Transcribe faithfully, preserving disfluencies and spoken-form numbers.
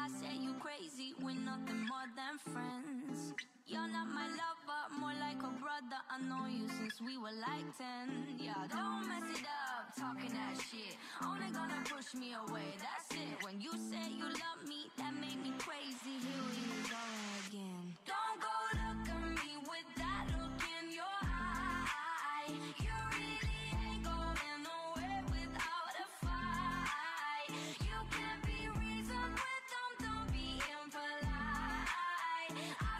I say you crazy, we're nothing more than friends. You're not my lover, more like a brother. I know you since we were like ten. Yeah, don't mess it up, talking that shit. Only gonna push me away, that's it. When you say you love me, that made me crazy. Here we go again. Don't go look at me with that look in your eye. You really ain't going nowhere without a fight. You can't be reasoned with them, don't be impolite. I